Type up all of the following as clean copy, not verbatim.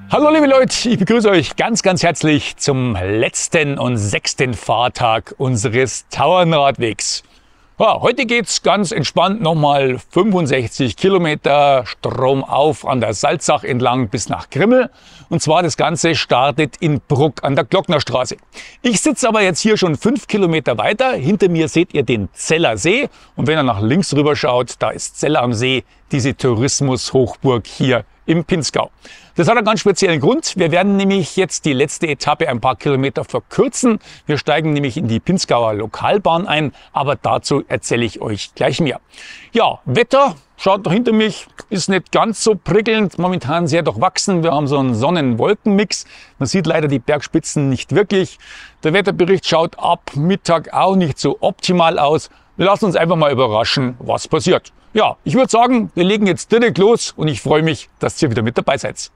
Hallo liebe Leute, ich begrüße euch ganz herzlich zum letzten und 6. Fahrtag unseres Tauernradwegs. Ja, heute geht's ganz entspannt nochmal 65 Kilometer stromauf an der Salzach entlang bis nach Grimmel. Und zwar das Ganze startet in Bruck an der Glocknerstraße. Ich sitze aber jetzt hier schon 5 Kilometer weiter. Hinter mir seht ihr den Zeller See. Und wenn ihr nach links rüber schaut, da ist Zell am See, diese Tourismushochburg hier im Pinzgau. Das hat einen ganz speziellen Grund. Wir werden nämlich jetzt die letzte Etappe ein paar Kilometer verkürzen. Wir steigen nämlich in die Pinzgauer Lokalbahn ein, aber dazu erzähle ich euch gleich mehr. Ja, Wetter, schaut doch hinter mich, ist nicht ganz so prickelnd, momentan sehr durchwachsen. Wir haben so einen Sonnen-Wolken-Mix. Man sieht leider die Bergspitzen nicht wirklich. Der Wetterbericht schaut ab Mittag auch nicht so optimal aus. Wir lassen uns einfach mal überraschen, was passiert. Ja, ich würde sagen, wir legen jetzt direkt los und ich freue mich, dass ihr wieder mit dabei seid.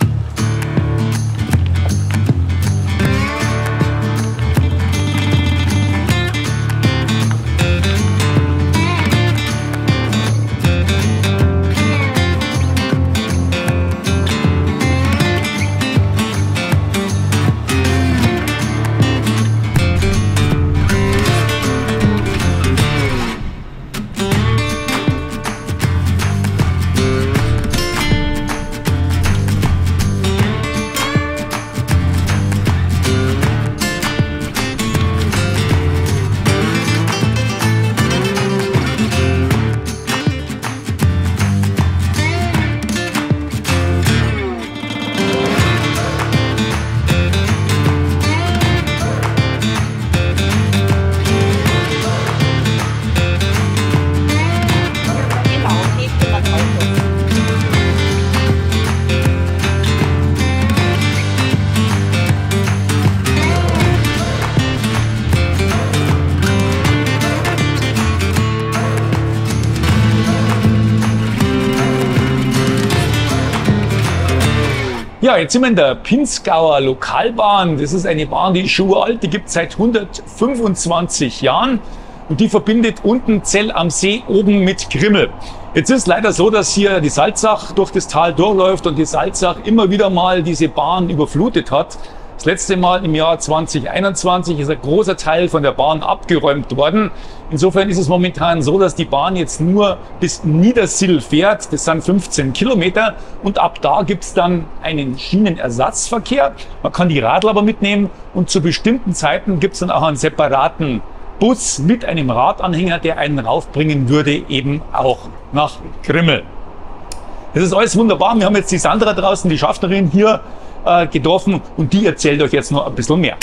Ja, jetzt sind wir in der Pinzgauer Lokalbahn. Das ist eine Bahn, die ist schon uralt, die gibt es seit 125 Jahren und die verbindet unten Zell am See oben mit Grimmel. Jetzt ist leider so, dass hier die Salzach durch das Tal durchläuft und die Salzach immer wieder mal diese Bahn überflutet hat. Das letzte Mal im Jahr 2021 ist ein großer Teil von der Bahn abgeräumt worden. Insofern ist es momentan so, dass die Bahn jetzt nur bis Niedersill fährt. Das sind 15 Kilometer. Und ab da gibt es dann einen Schienenersatzverkehr. Man kann die Radl aber mitnehmen. Und zu bestimmten Zeiten gibt es dann auch einen separaten Bus mit einem Radanhänger, der einen raufbringen würde, eben auch nach Grimmel. Das ist alles wunderbar. Wir haben jetzt die Sandra draußen, die Schaffnerin hier, getroffen und die erzählt euch jetzt noch ein bisschen mehr.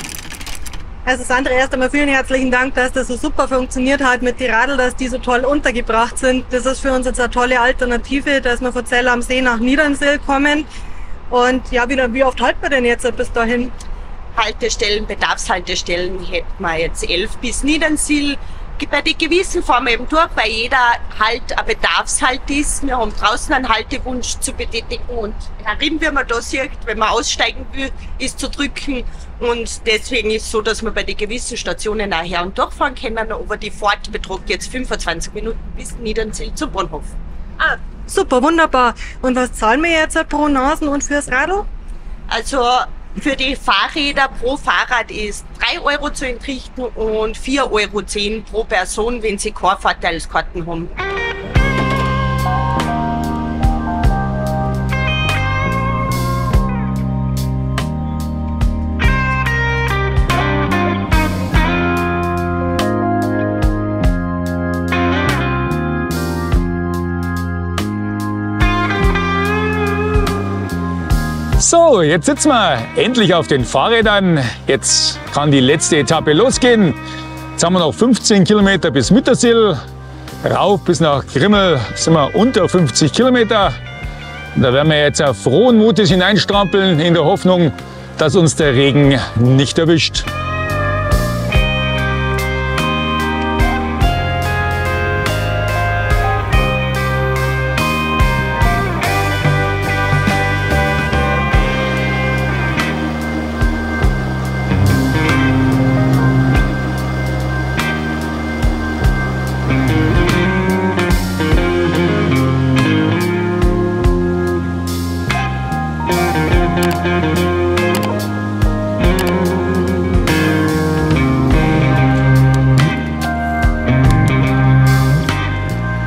Also Sandra, erst einmal vielen herzlichen Dank, dass das so super funktioniert hat mit den Radl, dass die so toll untergebracht sind. Das ist für uns jetzt eine tolle Alternative, dass wir von Zell am See nach Niedersill kommen. Und ja, wie oft halten wir denn jetzt bis dahin? Haltestellen, Bedarfshaltestellen hätten wir jetzt 11 bis Niedersill. Bei den gewissen Formen eben durch, weil jeder Halt ein Bedarfshalt ist. Wir haben draußen einen Haltewunsch zu betätigen und herin, wie man da sieht, wenn man aussteigen will, ist zu drücken. Und deswegen ist es so, dass wir bei den gewissen Stationen auch her und durchfahren können. Aber die Fahrt betrug jetzt 25 Minuten bis Niedersill zum Bahnhof. Ah, super, wunderbar. Und was zahlen wir jetzt pro Nasen und fürs Radl? Also für die Fahrräder pro Fahrrad ist 3 Euro zu entrichten und 4,10 Euro pro Person, wenn sie keine Vorteilskarten haben. So, jetzt sitzen wir endlich auf den Fahrrädern. Jetzt kann die letzte Etappe losgehen. Jetzt haben wir noch 15 Kilometer bis Mittersill. Rauf bis nach Grimmel sind wir unter 50 Kilometer. Und da werden wir jetzt auf frohen Mutes hineinstrampeln, in der Hoffnung, dass uns der Regen nicht erwischt.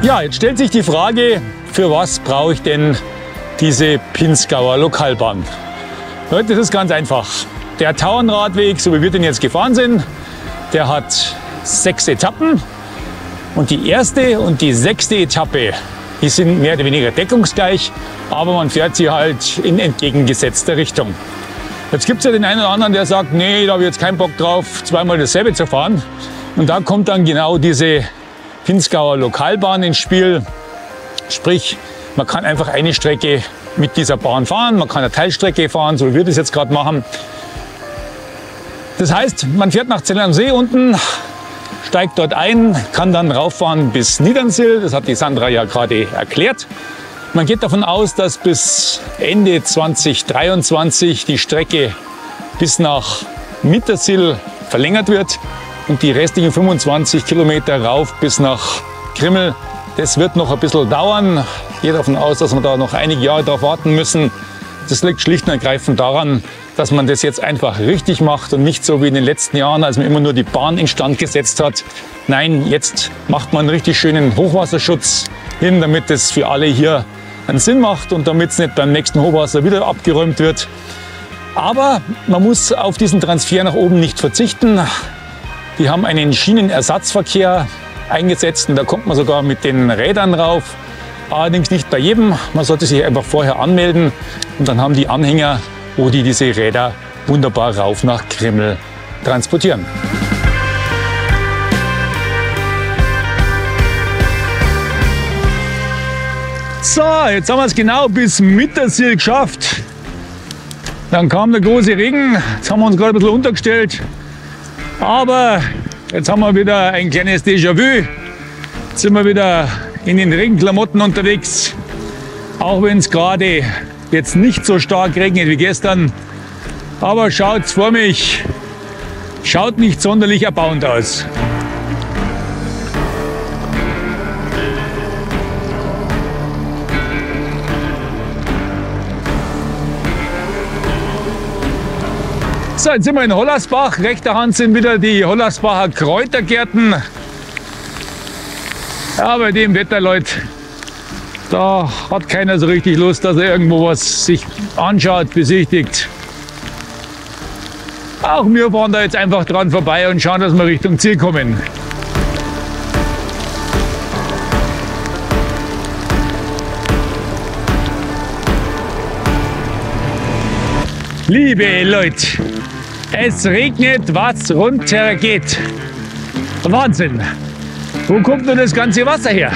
Ja, jetzt stellt sich die Frage, für was brauche ich denn diese Pinzgauer Lokalbahn? Leute, das ist ganz einfach. Der Tauernradweg, so wie wir den jetzt gefahren sind, der hat 6 Etappen. Und die erste und die 6. Etappe, die sind mehr oder weniger deckungsgleich, aber man fährt sie halt in entgegengesetzter Richtung. Jetzt gibt es ja den einen oder anderen, der sagt, nee, da habe ich jetzt keinen Bock drauf, zweimal dasselbe zu fahren. Und da kommt dann genau diese Pinzgauer Lokalbahn ins Spiel. Sprich, man kann einfach eine Strecke mit dieser Bahn fahren, man kann eine Teilstrecke fahren, so wie wir das jetzt gerade machen. Das heißt, man fährt nach Zell am See unten, steigt dort ein, kann dann rauffahren bis Niedernsill, das hat die Sandra ja gerade erklärt. Man geht davon aus, dass bis Ende 2023 die Strecke bis nach Mittersill verlängert wird und die restlichen 25 Kilometer rauf bis nach Krimmel. Das wird noch ein bisschen dauern. Ich gehe davon aus, dass wir da noch einige Jahre darauf warten müssen. Das liegt schlicht und ergreifend daran, dass man das jetzt einfach richtig macht und nicht so wie in den letzten Jahren, als man immer nur die Bahn instand gesetzt hat. Nein, jetzt macht man einen richtig schönen Hochwasserschutz hin, damit es für alle hier einen Sinn macht und damit es nicht beim nächsten Hochwasser wieder abgeräumt wird. Aber man muss auf diesen Transfer nach oben nicht verzichten. Die haben einen Schienenersatzverkehr eingesetzt und da kommt man sogar mit den Rädern rauf. Allerdings nicht bei jedem. Man sollte sich einfach vorher anmelden und dann haben die Anhänger, wo die diese Räder wunderbar rauf nach Krimmel transportieren. So, jetzt haben wir es genau bis Mittersill geschafft. Dann kam der große Regen. Jetzt haben wir uns gerade ein bisschen untergestellt. Aber jetzt haben wir wieder ein kleines Déjà-vu. Jetzt sind wir wieder in den Regenklamotten unterwegs. Auch wenn es gerade jetzt nicht so stark regnet wie gestern. Aber schaut vor mich. Schaut nicht sonderlich erbauend aus. So, jetzt sind wir in Hollersbach. Rechter Hand sind wieder die Hollersbacher Kräutergärten. Ja, bei dem Wetter, Leute, da hat keiner so richtig Lust, dass er irgendwo was sich anschaut, besichtigt. Auch wir fahren da jetzt einfach dran vorbei und schauen, dass wir Richtung Ziel kommen. Liebe Leute, es regnet, was runter geht. Wahnsinn! Wo kommt nur das ganze Wasser her?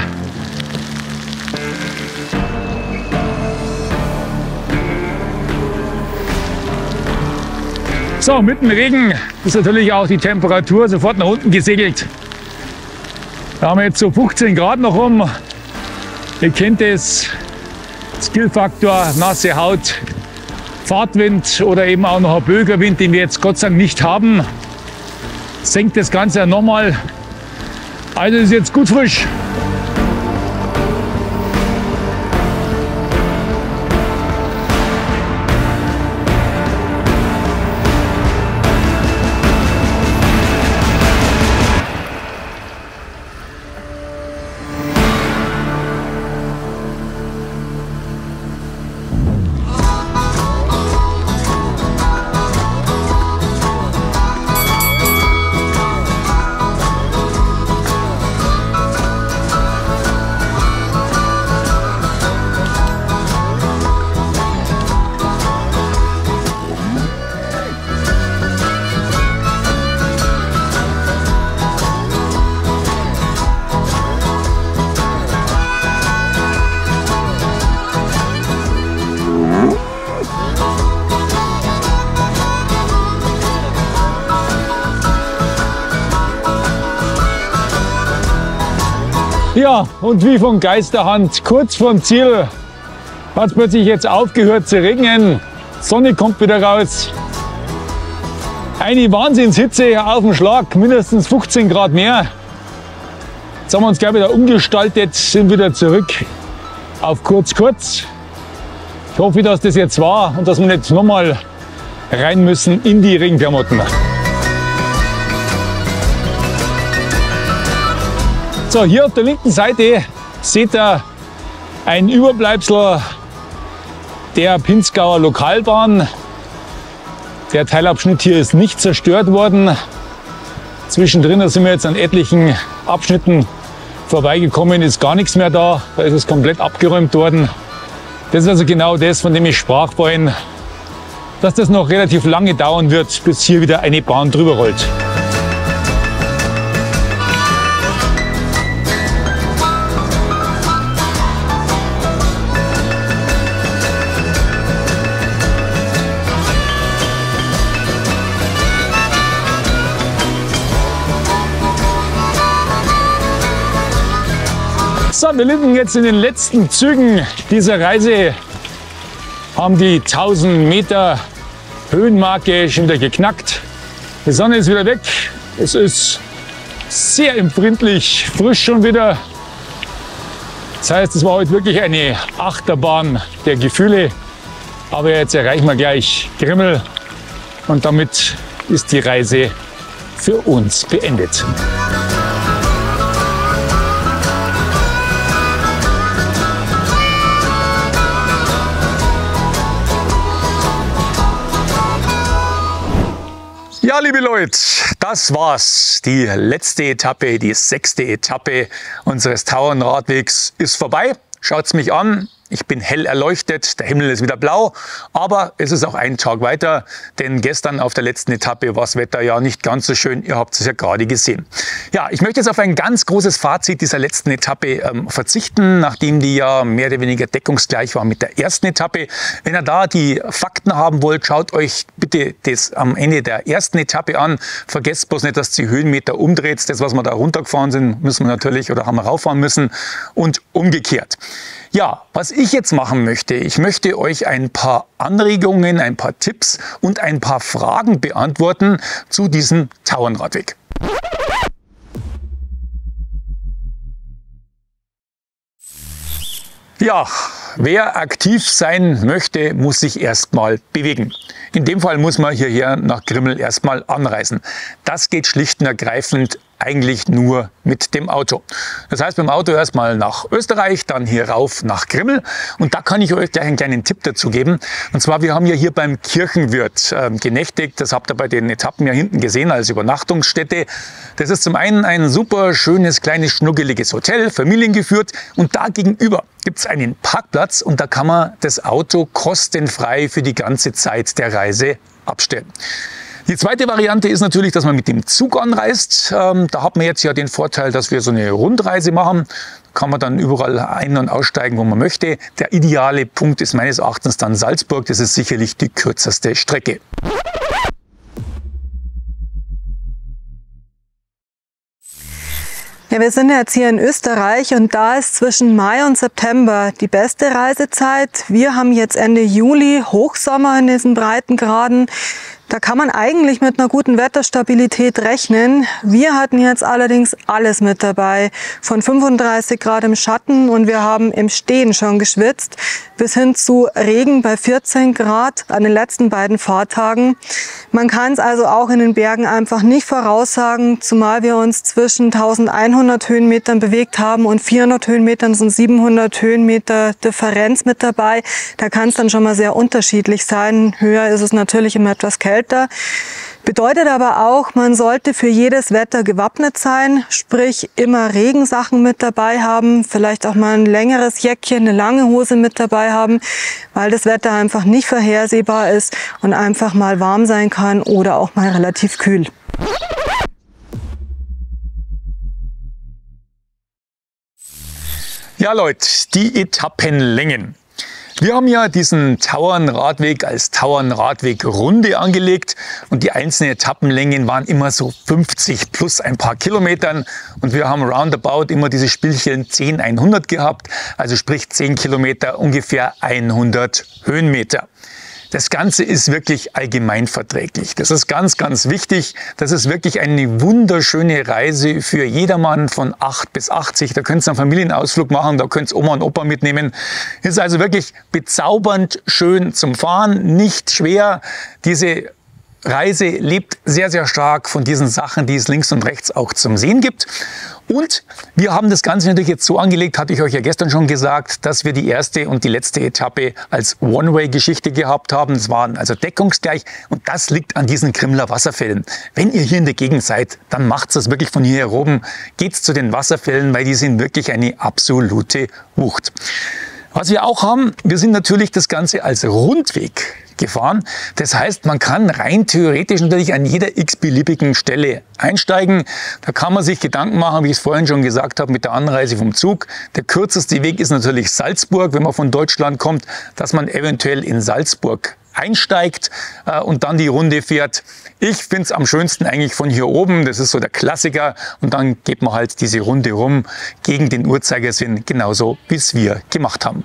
So, mit dem Regen ist natürlich auch die Temperatur sofort nach unten gesegelt. Da haben wir jetzt so 15 Grad noch rum. Ihr kennt es, Skillfaktor, nasse Haut, Fahrtwind oder eben auch noch ein Bögerwind, den wir jetzt Gott sei Dank nicht haben. Senkt das Ganze nochmal. Also ist jetzt gut frisch. Ja, und wie von Geisterhand, kurz vorm Ziel hat es plötzlich jetzt aufgehört zu regnen. Sonne kommt wieder raus. Eine Wahnsinnshitze auf den Schlag, mindestens 15 Grad mehr. Jetzt haben wir uns gleich wieder umgestaltet, sind wieder zurück auf kurz. Ich hoffe, dass das jetzt war und dass wir nicht nochmal rein müssen in die Regenklamotten. So, hier auf der linken Seite seht ihr ein Überbleibsel der Pinzgauer Lokalbahn. Der Teilabschnitt hier ist nicht zerstört worden. Zwischendrin sind wir jetzt an etlichen Abschnitten vorbeigekommen, ist gar nichts mehr da. Da ist es komplett abgeräumt worden. Das ist also genau das, von dem ich sprach vorhin, dass das noch relativ lange dauern wird, bis hier wieder eine Bahn drüber rollt. So, wir liegen jetzt in den letzten Zügen dieser Reise, haben die 1000 Meter Höhenmarke schon wieder geknackt. Die Sonne ist wieder weg, es ist sehr empfindlich, frisch schon wieder. Das heißt, es war heute wirklich eine Achterbahn der Gefühle. Aber jetzt erreichen wir gleich Grimmel und damit ist die Reise für uns beendet. Ja, liebe Leute, das war's. Die letzte Etappe, die 6. Etappe unseres Tauernradwegs ist vorbei. Schaut's mich an. Ich bin hell erleuchtet, der Himmel ist wieder blau, aber es ist auch ein Tag weiter, denn gestern auf der letzten Etappe war das Wetter ja nicht ganz so schön, ihr habt es ja gerade gesehen. Ja, ich möchte jetzt auf ein ganz großes Fazit dieser letzten Etappe verzichten, nachdem die ja mehr oder weniger deckungsgleich war mit der ersten Etappe. Wenn ihr da die Fakten haben wollt, schaut euch bitte das am Ende der ersten Etappe an. Vergesst bloß nicht, dass die Höhenmeter umdreht. Das, was wir da runtergefahren sind, müssen wir natürlich oder haben wir rauffahren müssen und umgekehrt. Ja, was ich jetzt machen möchte, ich möchte euch ein paar Anregungen, ein paar Tipps und ein paar Fragen beantworten zu diesem Tauernradweg. Ja, wer aktiv sein möchte, muss sich erstmal bewegen. In dem Fall muss man hierher nach Grimmel erstmal anreisen. Das geht schlicht und ergreifend eigentlich nur mit dem Auto. Das heißt, mit dem Auto erstmal nach Österreich, dann hier rauf nach Grimmel. Und da kann ich euch gleich einen kleinen Tipp dazu geben. Und zwar, wir haben ja hier beim Kirchenwirt genächtigt. Das habt ihr bei den Etappen ja hinten gesehen als Übernachtungsstätte. Das ist zum einen ein super schönes, kleines, schnuckeliges Hotel, familiengeführt. Und da gegenüber gibt es einen Parkplatz und da kann man das Auto kostenfrei für die ganze Zeit der Reise abstellen. Die zweite Variante ist natürlich, dass man mit dem Zug anreist. Da hat man jetzt ja den Vorteil, dass wir so eine Rundreise machen. Da kann man dann überall ein- und aussteigen, wo man möchte. Der ideale Punkt ist meines Erachtens dann Salzburg. Das ist sicherlich die kürzeste Strecke. Ja, wir sind jetzt hier in Österreich und da ist zwischen Mai und September die beste Reisezeit. Wir haben jetzt Ende Juli Hochsommer in diesen Breitengraden. Da kann man eigentlich mit einer guten Wetterstabilität rechnen. Wir hatten jetzt allerdings alles mit dabei. Von 35 Grad im Schatten und wir haben im Stehen schon geschwitzt, bis hin zu Regen bei 14 Grad an den letzten beiden Fahrtagen. Man kann es also auch in den Bergen einfach nicht voraussagen, zumal wir uns zwischen 1100 Höhenmetern bewegt haben und 400 Höhenmetern sind 700 Höhenmeter Differenz mit dabei. Da kann es dann schon mal sehr unterschiedlich sein. Höher ist es natürlich immer etwas kälter. Bedeutet aber auch, man sollte für jedes Wetter gewappnet sein, sprich immer Regensachen mit dabei haben, vielleicht auch mal ein längeres Jäckchen, eine lange Hose mit dabei haben, weil das Wetter einfach nicht vorhersehbar ist und einfach mal warm sein kann oder auch mal relativ kühl. Ja Leute, die Etappenlängen. Wir haben ja diesen Tauernradweg als Tauernradweg-Runde angelegt und die einzelnen Etappenlängen waren immer so 50 plus ein paar Kilometern und wir haben roundabout immer diese Spielchen 10-100 gehabt, also sprich 10 Kilometer, ungefähr 100 Höhenmeter. Das Ganze ist wirklich allgemeinverträglich. Das ist ganz, ganz wichtig. Das ist wirklich eine wunderschöne Reise für jedermann von 8 bis 80. Da könnt ihr einen Familienausflug machen, da könnt ihr Oma und Opa mitnehmen. Ist also wirklich bezaubernd schön zum Fahren, nicht schwer. Diese Reise lebt sehr, sehr stark von diesen Sachen, die es links und rechts auch zum Sehen gibt. Und wir haben das Ganze natürlich jetzt so angelegt, hatte ich euch ja gestern schon gesagt, dass wir die erste und die letzte Etappe als One-Way-Geschichte gehabt haben. Das waren also deckungsgleich und das liegt an diesen Krimmler Wasserfällen. Wenn ihr hier in der Gegend seid, dann macht es wirklich von hier oben. Geht's zu den Wasserfällen, weil die sind wirklich eine absolute Wucht. Was wir auch haben, wir sind natürlich das Ganze als Rundweg gefahren. Das heißt, man kann rein theoretisch natürlich an jeder x-beliebigen Stelle einsteigen. Da kann man sich Gedanken machen, wie ich es vorhin schon gesagt habe, mit der Anreise vom Zug. Der kürzeste Weg ist natürlich Salzburg, wenn man von Deutschland kommt, dass man eventuell in Salzburg einsteigt und dann die Runde fährt. Ich finde es am schönsten eigentlich von hier oben, das ist so der Klassiker und dann geht man halt diese Runde rum gegen den Uhrzeigersinn, genauso wie es wir gemacht haben.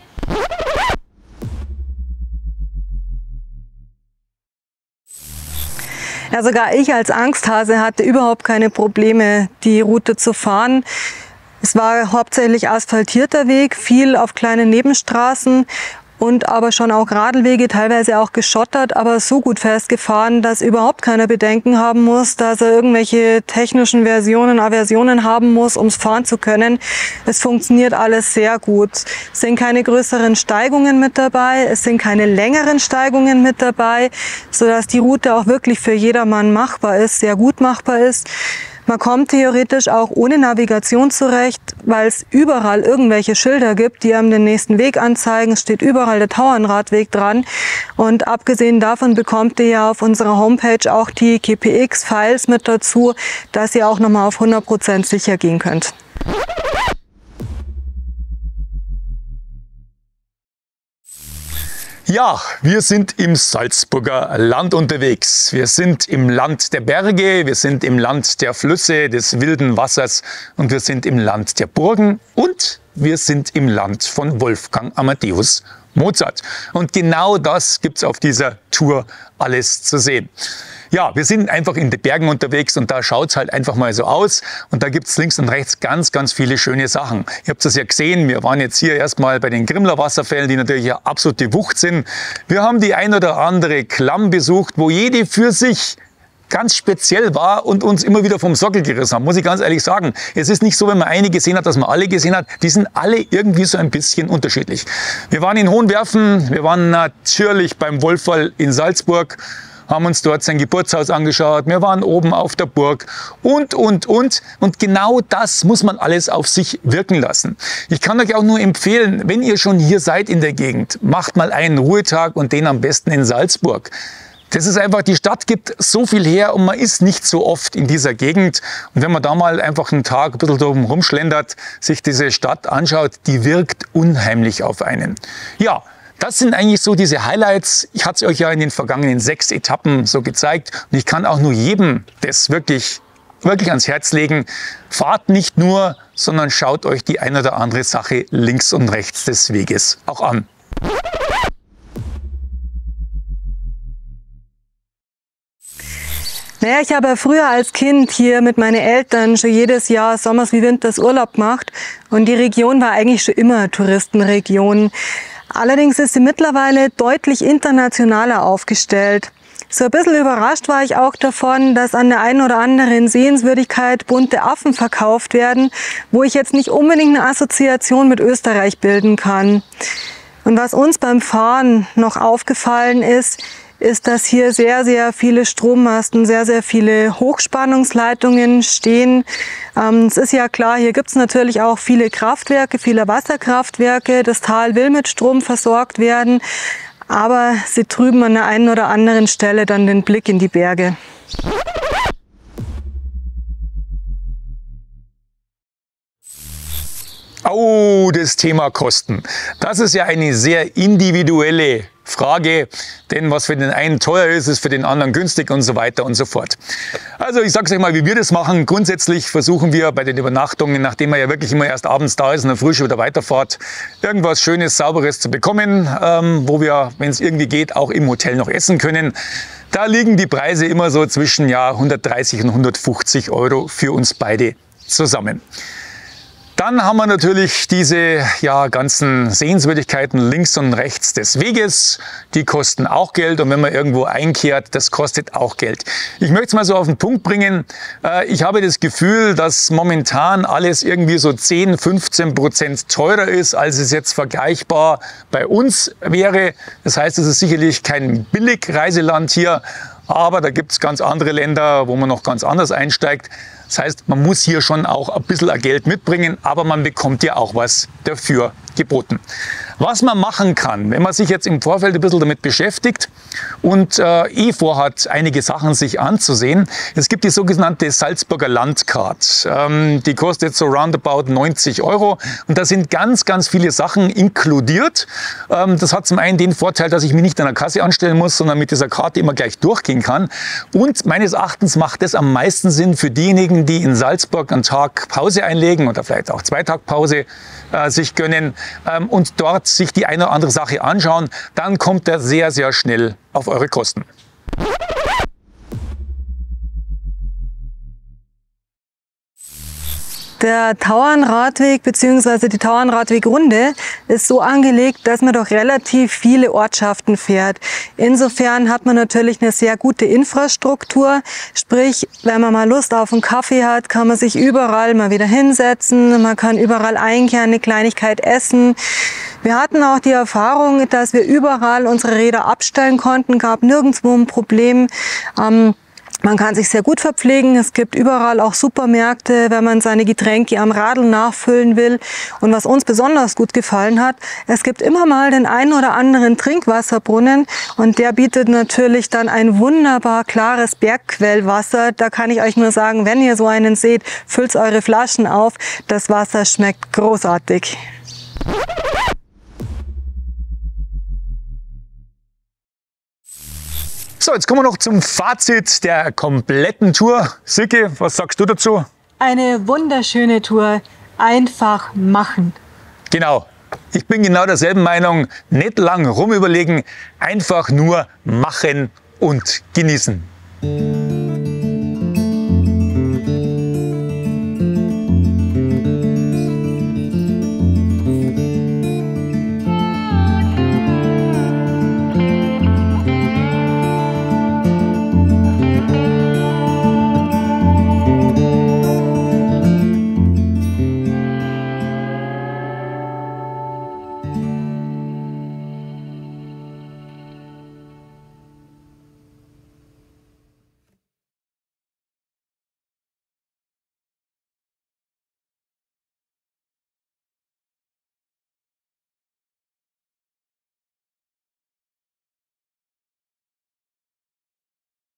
Ja, sogar ich als Angsthase hatte überhaupt keine Probleme, die Route zu fahren. Es war hauptsächlich asphaltierter Weg, viel auf kleinen Nebenstraßen und aber schon auch Radlwege, teilweise auch geschottert, aber so gut festgefahren, dass überhaupt keiner Bedenken haben muss, dass er irgendwelche technischen Aversionen haben muss, um es fahren zu können. Es funktioniert alles sehr gut. Es sind keine größeren Steigungen mit dabei, es sind keine längeren Steigungen mit dabei, sodass die Route auch wirklich für jedermann machbar ist, sehr gut machbar ist. Man kommt theoretisch auch ohne Navigation zurecht, weil es überall irgendwelche Schilder gibt, die einem den nächsten Weg anzeigen. Es steht überall der Tauernradweg dran. Und abgesehen davon bekommt ihr ja auf unserer Homepage auch die GPX-Files mit dazu, dass ihr auch nochmal auf 100% sicher gehen könnt. Ja, wir sind im Salzburger Land unterwegs. Wir sind im Land der Berge, wir sind im Land der Flüsse, des wilden Wassers und wir sind im Land der Burgen und wir sind im Land von Wolfgang Amadeus Mozart. Und genau das gibt's auf dieser Tour alles zu sehen. Ja, wir sind einfach in den Bergen unterwegs und da schaut's halt einfach mal so aus. Und da gibt's links und rechts ganz, ganz viele schöne Sachen. Ihr habt es ja gesehen, wir waren jetzt hier erstmal bei den Krimmler Wasserfällen, die natürlich eine absolute Wucht sind. Wir haben die ein oder andere Klamm besucht, wo jede für sich ganz speziell war und uns immer wieder vom Sockel gerissen haben, muss ich ganz ehrlich sagen. Es ist nicht so, wenn man eine gesehen hat, dass man alle gesehen hat. Die sind alle irgendwie so ein bisschen unterschiedlich. Wir waren in Hohenwerfen, wir waren natürlich beim Wolferl in Salzburg, haben uns dort sein Geburtshaus angeschaut, wir waren oben auf der Burg und. Und genau das muss man alles auf sich wirken lassen. Ich kann euch auch nur empfehlen, wenn ihr schon hier seid in der Gegend, macht mal einen Ruhetag und den am besten in Salzburg. Das ist einfach, die Stadt gibt so viel her und man ist nicht so oft in dieser Gegend. Und wenn man da mal einfach einen Tag ein bisschen drum rumschlendert, sich diese Stadt anschaut, die wirkt unheimlich auf einen. Ja, das sind eigentlich so diese Highlights. Ich hatte es euch ja in den vergangenen 6 Etappen so gezeigt. Und ich kann auch nur jedem das wirklich ans Herz legen. Fahrt nicht nur, sondern schaut euch die ein oder andere Sache links und rechts des Weges auch an. Naja, ich habe früher als Kind hier mit meinen Eltern schon jedes Jahr sommers wie winters Urlaub gemacht und die Region war eigentlich schon immer Touristenregion. Allerdings ist sie mittlerweile deutlich internationaler aufgestellt. So ein bisschen überrascht war ich auch davon, dass an der einen oder anderen Sehenswürdigkeit bunte Affen verkauft werden, wo ich jetzt nicht unbedingt eine Assoziation mit Österreich bilden kann. Und was uns beim Fahren noch aufgefallen ist, dass hier sehr, sehr viele Strommasten, sehr, sehr viele Hochspannungsleitungen stehen. Es ist ja klar, hier gibt es natürlich auch viele Kraftwerke, viele Wasserkraftwerke. Das Tal will mit Strom versorgt werden, aber sie trüben an der einen oder anderen Stelle dann den Blick in die Berge. Oh, das Thema Kosten. Das ist ja eine sehr individuelle Frage, denn was für den einen teuer ist, ist für den anderen günstig und so weiter und so fort. Also ich sage euch mal, wie wir das machen. Grundsätzlich versuchen wir bei den Übernachtungen, nachdem man ja wirklich immer erst abends da ist und dann früh schon wieder weiterfahrt, irgendwas Schönes, Sauberes zu bekommen, wo wir, wenn es irgendwie geht, auch im Hotel noch essen können. Da liegen die Preise immer so zwischen 130 und 150 € für uns beide zusammen. Dann haben wir natürlich diese ganzen Sehenswürdigkeiten links und rechts des Weges. Die kosten auch Geld und wenn man irgendwo einkehrt, das kostet auch Geld. Ich möchte es mal so auf den Punkt bringen. Ich habe das Gefühl, dass momentan alles irgendwie so 10–15% teurer ist, als es jetzt vergleichbar bei uns wäre. Das heißt, es ist sicherlich kein Billigreiseland hier, aber da gibt es ganz andere Länder, wo man noch ganz anders einsteigt. Das heißt, man muss hier schon auch ein bisschen Geld mitbringen, aber man bekommt ja auch was dafür geboten. Was man machen kann, wenn man sich jetzt im Vorfeld ein bisschen damit beschäftigt und vorhat, einige Sachen sich anzusehen. Es gibt die sogenannte Salzburger Landcard. Die kostet so roundabout 90 € und da sind ganz, ganz viele Sachen inkludiert. Das hat zum einen den Vorteil, dass ich mich nicht an der Kasse anstellen muss, sondern mit dieser Karte immer gleich durchgehen kann. Und meines Erachtens macht das am meisten Sinn für diejenigen, die in Salzburg einen Tag Pause einlegen oder vielleicht auch 2 Tage Pause sich gönnen und dort sich die eine oder andere Sache anschauen, dann kommt er sehr, sehr schnell auf eure Kosten. Der Tauernradweg bzw. die Tauernradwegrunde ist so angelegt, dass man durch relativ viele Ortschaften fährt. Insofern hat man natürlich eine sehr gute Infrastruktur. Sprich, wenn man mal Lust auf einen Kaffee hat, kann man sich überall mal wieder hinsetzen. Man kann überall einkehren, eine Kleinigkeit essen. Wir hatten auch die Erfahrung, dass wir überall unsere Räder abstellen konnten, gab nirgendwo ein Problem. Man kann sich sehr gut verpflegen. Es gibt überall auch Supermärkte, wenn man seine Getränke am Radl nachfüllen will. Und was uns besonders gut gefallen hat, es gibt immer mal den einen oder anderen Trinkwasserbrunnen und der bietet natürlich dann ein wunderbar klares Bergquellwasser. Da kann ich euch nur sagen, wenn ihr so einen seht, füllt eure Flaschen auf. Das Wasser schmeckt großartig. So, jetzt kommen wir noch zum Fazit der kompletten Tour. Silke, was sagst du dazu? Eine wunderschöne Tour. Einfach machen. Genau. Ich bin genau derselben Meinung. Nicht lang rumüberlegen, einfach nur machen und genießen.